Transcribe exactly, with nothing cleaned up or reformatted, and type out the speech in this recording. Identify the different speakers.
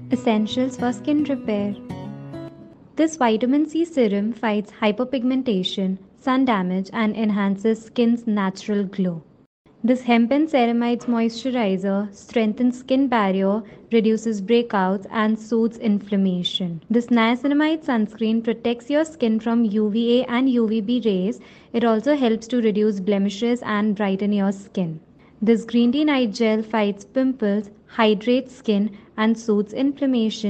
Speaker 1: Essentials for skin repair. This vitamin C serum fights hyperpigmentation, sun damage, and enhances skin's natural glow. This Hemp Ceramides Moisturizer strengthens skin barrier, reduces breakouts, and soothes inflammation. This Niacinamide sunscreen protects your skin from U V A and U V B rays. It also helps to reduce blemishes and brighten your skin. This green tea night gel fights pimples, hydrates skin, and soothes inflammation.